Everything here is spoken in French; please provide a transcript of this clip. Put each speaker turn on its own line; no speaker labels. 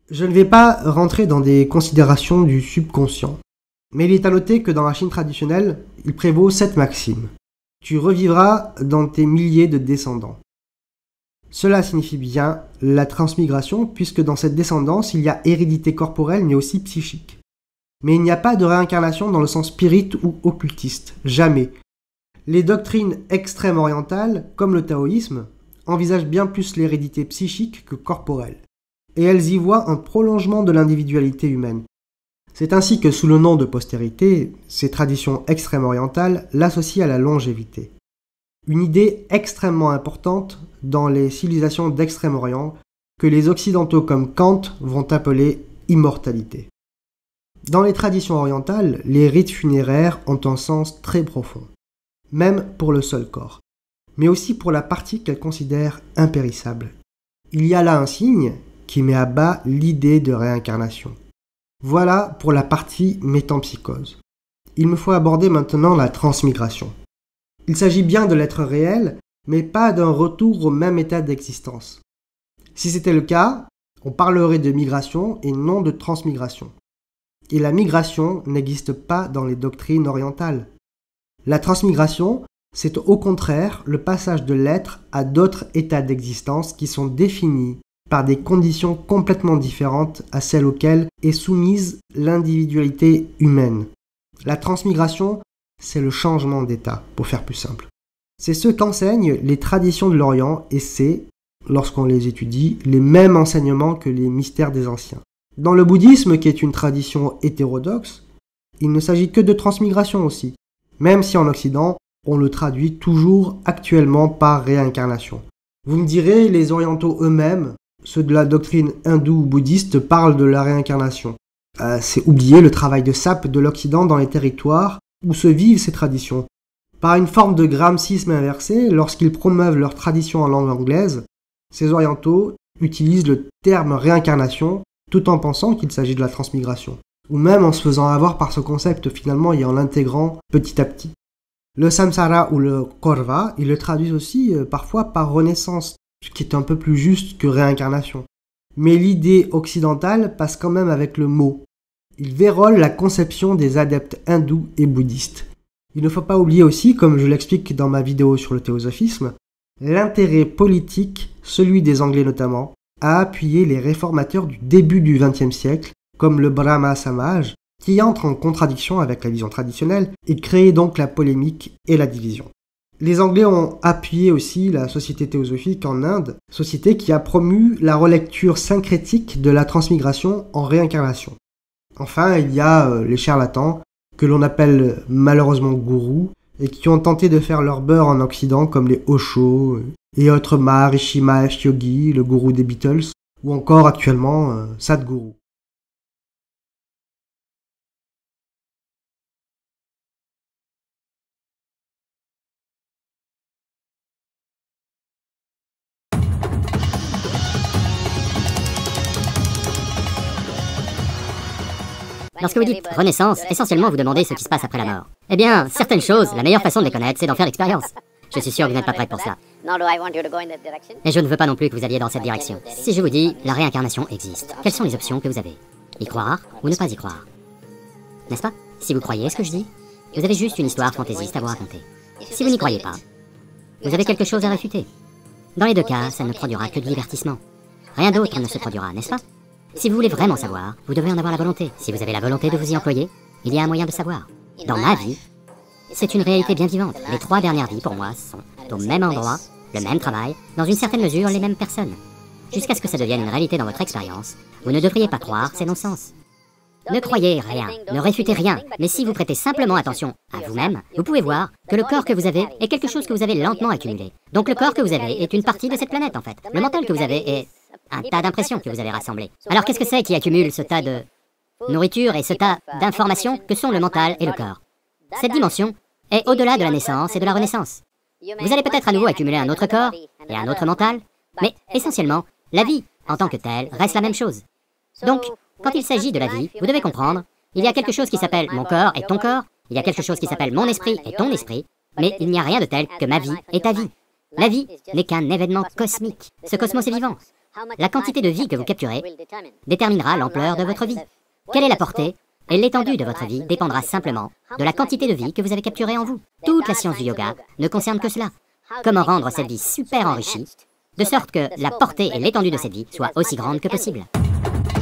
Je ne vais pas rentrer dans des considérations du subconscient, mais il est à noter que dans la Chine traditionnelle, il prévaut cette maxime. Tu revivras dans tes milliers de descendants. Cela signifie bien la transmigration, puisque dans cette descendance, il y a hérédité corporelle, mais aussi psychique. Mais il n'y a pas de réincarnation dans le sens spirit ou occultiste, jamais. Les doctrines extrêmes orientales, comme le taoïsme, envisagent bien plus l'hérédité psychique que corporelle. Et elles y voient un prolongement de l'individualité humaine. C'est ainsi que, sous le nom de postérité, ces traditions extrêmes orientales l'associent à la longévité. Une idée extrêmement importante dans les civilisations d'Extrême-Orient que les Occidentaux comme Kant vont appeler immortalité. Dans les traditions orientales, les rites funéraires ont un sens très profond, même pour le seul corps, mais aussi pour la partie qu'elles considèrent impérissable. Il y a là un signe qui met à bas l'idée de réincarnation. Voilà pour la partie métempsychose. Il me faut aborder maintenant la transmigration. Il s'agit bien de l'être réel, mais pas d'un retour au même état d'existence. Si c'était le cas, on parlerait de migration et non de transmigration. Et la migration n'existe pas dans les doctrines orientales. La transmigration, c'est au contraire le passage de l'être à d'autres états d'existence qui sont définis par des conditions complètement différentes à celles auxquelles est soumise l'individualité humaine. La transmigration, c'est le changement d'état, pour faire plus simple. C'est ce qu'enseignent les traditions de l'Orient et c'est, lorsqu'on les étudie, les mêmes enseignements que les mystères des anciens. Dans le bouddhisme, qui est une tradition hétérodoxe, il ne s'agit que de transmigration aussi, même si en Occident, on le traduit toujours actuellement par réincarnation. Vous me direz, les orientaux eux-mêmes, ceux de la doctrine hindoue ou bouddhiste, parlent de la réincarnation. C'est oublier le travail de sape de l'Occident dans les territoires où se vivent ces traditions. Par une forme de gramscisme inversé, lorsqu'ils promeuvent leur tradition en langue anglaise, ces orientaux utilisent le terme réincarnation tout en pensant qu'il s'agit de la transmigration, ou même en se faisant avoir par ce concept finalement et en l'intégrant petit à petit. Le samsara ou le korva, ils le traduisent aussi parfois par renaissance, ce qui est un peu plus juste que réincarnation. Mais l'idée occidentale passe quand même avec le mot. Il vérole la conception des adeptes hindous et bouddhistes. Il ne faut pas oublier aussi, comme je l'explique dans ma vidéo sur le théosophisme, l'intérêt politique, celui des Anglais notamment, à appuyer les réformateurs du début du XXe siècle, comme le Brahma Samaj, qui entre en contradiction avec la vision traditionnelle et crée donc la polémique et la division. Les Anglais ont appuyé aussi la Société théosophique en Inde, société qui a promu la relecture syncrétique de la transmigration en réincarnation. Enfin, il y a les charlatans, que l'on appelle malheureusement gourous, et qui ont tenté de faire leur beurre en Occident, comme les Osho et autres Maharishi Mahesh Yogi, le gourou des Beatles, ou encore actuellement Sadhguru.
Lorsque vous dites renaissance, essentiellement vous demandez ce qui se passe après la mort. Eh bien, certaines choses, la meilleure façon de les connaître, c'est d'en faire l'expérience. Je suis sûr que vous n'êtes pas prête pour cela. Et je ne veux pas non plus que vous alliez dans cette direction. Si je vous dis, la réincarnation existe, quelles sont les options que vous avez? Y croire ou ne pas y croire? N'est-ce pas? Si vous croyez ce que je dis, vous avez juste une histoire fantaisiste à vous raconter. Si vous n'y croyez pas, vous avez quelque chose à réfuter. Dans les deux cas, ça ne produira que du divertissement. Rien d'autre ne se produira, n'est-ce pas? Si vous voulez vraiment savoir, vous devez en avoir la volonté. Si vous avez la volonté de vous y employer, il y a un moyen de savoir. Dans ma vie, c'est une réalité bien vivante. Les 3 dernières vies, pour moi, sont au même endroit, le même travail, dans une certaine mesure, les mêmes personnes. Jusqu'à ce que ça devienne une réalité dans votre expérience, vous ne devriez pas croire ces non-sens. Ne croyez rien, ne réfutez rien, mais si vous prêtez simplement attention à vous-même, vous pouvez voir que le corps que vous avez est quelque chose que vous avez lentement accumulé. Donc le corps que vous avez est une partie de cette planète en fait. Le mental que vous avez est un tas d'impressions que vous avez rassemblées. Alors qu'est-ce que c'est qui accumule ce tas de nourriture et ce tas d'informations que sont le mental et le corps? Cette dimension est au-delà de la naissance et de la renaissance. Vous allez peut-être à nouveau accumuler un autre corps et un autre mental, mais essentiellement, la vie en tant que telle reste la même chose. Donc, quand il s'agit de la vie, vous devez comprendre, il y a quelque chose qui s'appelle mon corps et ton corps, il y a quelque chose qui s'appelle mon esprit et ton esprit, mais il n'y a rien de tel que ma vie et ta vie. La vie n'est qu'un événement cosmique. Ce cosmos est vivant. La quantité de vie que vous capturez déterminera l'ampleur de votre vie. Quelle est la portée et l'étendue de votre vie dépendra simplement de la quantité de vie que vous avez capturée en vous. Toute la science du yoga ne concerne que cela. Comment rendre cette vie super enrichie, de sorte que la portée et l'étendue de cette vie soient aussi grandes que possible.